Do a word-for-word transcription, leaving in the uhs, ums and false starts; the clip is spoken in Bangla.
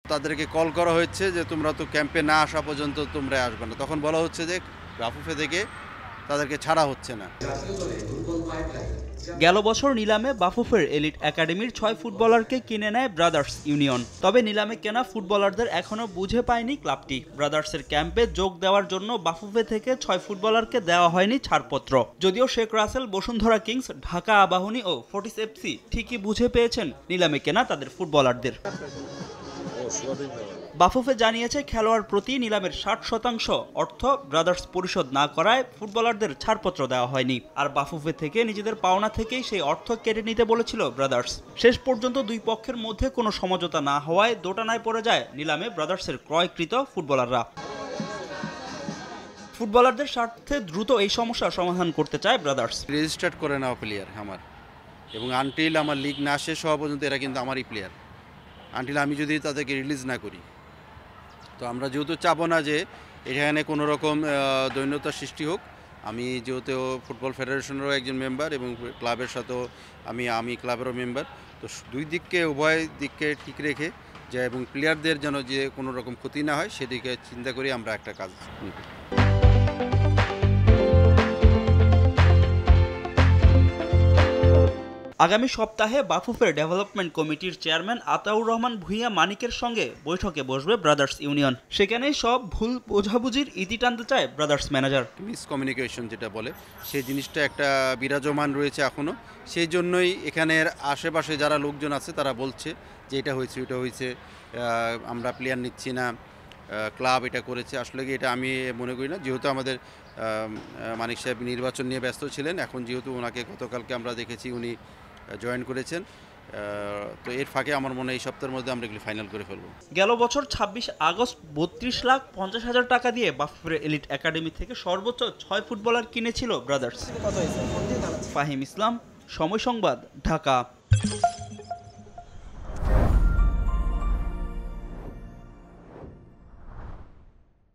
তাদেরকে কল করা হয়েছে যে তোমরা তো ক্যাম্পে না আসা পর্যন্ত তোমরা আসবে না, তখন বলা হচ্ছে যে বাফুফে থেকে তাদেরকে ছাড়া হচ্ছে না। গেল বছর নিলামে বাফুফের এলিট একাডেমির ছয় ফুটবলারকে কিনে নেয় ব্রাদার্স ইউনিয়ন। তবে নিলামে কেনা ফুটবলারদের এখনো বুঝে পায়নি ক্লাবটি। ব্রাদার্সের ক্যাম্পে যোগ দেওয়ার জন্য বাফুফে থেকে ছয় ফুটবলারকে দেওয়া হয়নি ছাড়পত্র। যদিও শেখ রাসেল, বসুন্ধরা কিংস, ঢাকা আবাহনী ও ফোর্টিস এফসি ঠিকই বুঝে পেয়েছেন নিলামে কেনা তাদের ফুটবলারদের। বাফুফে জানিয়েছে খেলোয়াড় প্রতি নিলামের ষাট শতাংশ অর্থ ব্রাদার্স পরিশোধ না করায় ফুটবলারদের ছাড়পত্র দেওয়া হয়নি। আর বাফুফে থেকে নিজেদের পাওনা থেকেই সেই অর্থ কেটে নিতে বলেছিল ব্রাদার্স। শেষ পর্যন্ত দুই পক্ষের মধ্যে কোনো সমঝোতা না হওয়ায় দোটানায় পড়ে যায় নিলামে ব্রাদার্সের ক্রয়কৃত ফুটবলাররা। ফুটবলারদের স্বার্থে দ্রুত এই সমস্যার সমাধান করতে চায় ব্রাদার্স। রেজিস্টার্ড করে নেওয়া প্লেয়ার আমার, এবং আনটিল আমার লিগ না শেষ হওয়া পর্যন্ত এরা কিন্তু আমারই প্লেয়ার। আনটিল আমি যদি তাদেরকে রিলিজ না করি, তো আমরা যেহেতু চাবো না যে এখানে কোনো রকম দৈন্যতার সৃষ্টি হোক। আমি যেহেতু ফুটবল ফেডারেশনেরও একজন মেম্বার এবং ক্লাবের সাথেও আমি আমি ক্লাবেরও মেম্বার, তো দুই দিককে উভয় দিককে ঠিক রেখে যে এবং প্লেয়ারদের যেন যে কোনো রকম ক্ষতি না হয় সেদিকে চিন্তা করে আমরা একটা কাজ নিই। আগামী সপ্তাহে বাফুফের ডেভেলপমেন্ট কমিটির চেয়ারম্যান আতাউর রহমান ভূঁইয়া মানিকের সঙ্গে বৈঠকে বসবে ব্রাদার্স ইউনিয়ন। সেখানেই সব ভুল বোঝাবুঝির ইতি টানতে চায় ব্রাদার্স ম্যানেজার। মিসকমিউনিকেশন যেটা বলে সেই জিনিসটা একটা বিরাজমান রয়েছে এখনও। সেই জন্যই এখানের আশেপাশে যারা লোকজন আছে তারা বলছে যে এটা হয়েছে ওটা হয়েছে, আমরা প্লেয়ার নিচ্ছি না, ক্লাব এটা করেছে। আসলে কি এটা আমি মনে করি না, যেহেতু আমাদের মানিক সাহেব নির্বাচন নিয়ে ব্যস্ত ছিলেন। এখন যেহেতু ওনাকে গতকালকে আমরা দেখেছি উনি জয়েন করেছেন, তো এর ফাঁকে আমার মনে হয় এই সপ্তাহের মধ্যে আমরা এগুলি ফাইনাল করে ফেলবো। গেল বছর ছাব্বিশ আগস্ট বত্রিশ লাখ পঞ্চাশ হাজার টাকা দিয়ে বাফুফের এলিট একাডেমি থেকে সর্বোচ্চ ছয় ফুটবলার কিনেছিল ব্রাদার্স। ফাহিম ইসলাম, সময় সংবাদ, ঢাকা।